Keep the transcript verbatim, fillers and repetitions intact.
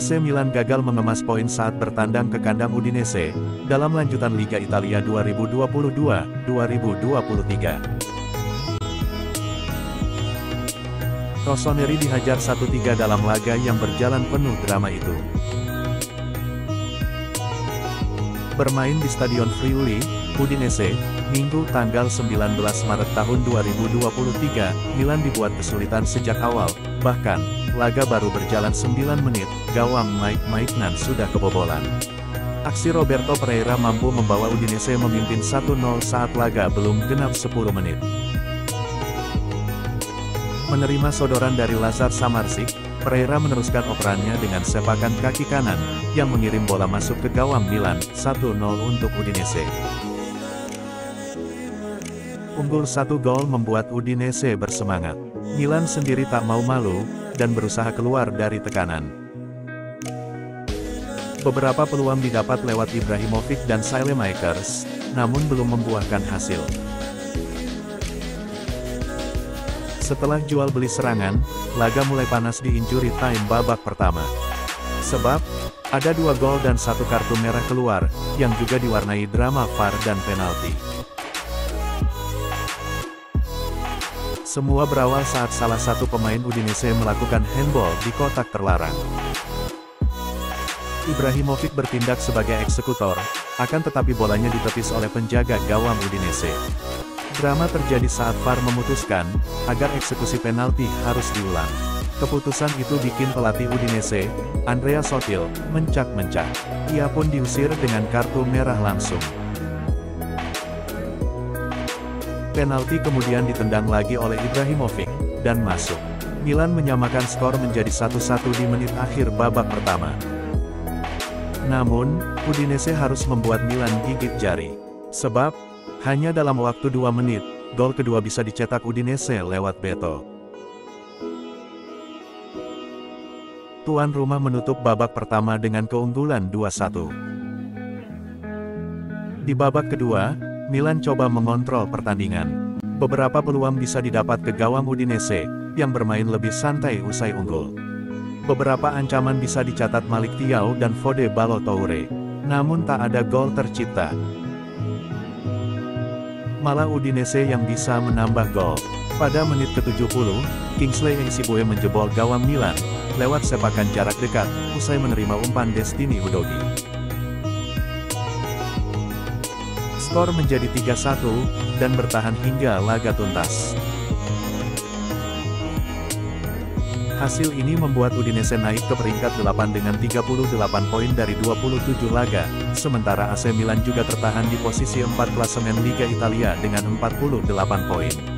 C Milan gagal mengemas poin saat bertandang ke kandang Udinese, dalam lanjutan Liga Italia dua ribu dua puluh dua dua ribu dua puluh tiga. Rossoneri dihajar satu tiga dalam laga yang berjalan penuh drama itu. Bermain di Stadion Friuli, Udinese, Minggu tanggal sembilan belas Maret tahun dua ribu dua puluh tiga, Milan dibuat kesulitan sejak awal, bahkan, laga baru berjalan sembilan menit, gawang Mike Maignan sudah kebobolan. Aksi Roberto Pereira mampu membawa Udinese memimpin satu nol saat laga belum genap sepuluh menit. Menerima sodoran dari Lazar Samardzic, Pereira meneruskan operannya dengan sepakan kaki kanan, yang mengirim bola masuk ke gawang Milan, satu nol untuk Udinese. Unggul satu gol membuat Udinese bersemangat. Milan sendiri tak mau malu, dan berusaha keluar dari tekanan. Beberapa peluang didapat lewat Ibrahimovic dan Saelemaekers, namun belum membuahkan hasil. Setelah jual beli serangan, laga mulai panas di injury time babak pertama. Sebab, ada dua gol dan satu kartu merah keluar, yang juga diwarnai drama V A R dan penalti. Semua berawal saat salah satu pemain Udinese melakukan handball di kotak terlarang. Ibrahimovic bertindak sebagai eksekutor, akan tetapi bolanya ditepis oleh penjaga gawang Udinese. Drama terjadi saat V A R memutuskan, agar eksekusi penalti harus diulang. Keputusan itu bikin pelatih Udinese, Andrea Sotil, mencak-mencak. Ia pun diusir dengan kartu merah langsung. Penalti kemudian ditendang lagi oleh Ibrahimovic, dan masuk. Milan menyamakan skor menjadi satu satu di menit akhir babak pertama. Namun, Udinese harus membuat Milan gigit jari. Sebab, hanya dalam waktu dua menit, gol kedua bisa dicetak Udinese lewat Beto. Tuan rumah menutup babak pertama dengan keunggulan dua satu. Di babak kedua, Milan coba mengontrol pertandingan. Beberapa peluang bisa didapat ke gawang Udinese, yang bermain lebih santai usai unggul. Beberapa ancaman bisa dicatat Malik Thiaw dan Fode Ballo-Toure. Namun tak ada gol tercipta. Malah Udinese yang bisa menambah gol. Pada menit ke tujuh puluh, Kingsley Ensibue menjebol gawang Milan, lewat sepakan jarak dekat, usai menerima umpan Destiny Udogie. Skor menjadi tiga satu, dan bertahan hingga laga tuntas. Hasil ini membuat Udinese naik ke peringkat delapan dengan tiga puluh delapan poin dari dua puluh tujuh laga, sementara A C Milan juga tertahan di posisi empat klasemen Liga Italia dengan empat puluh delapan poin.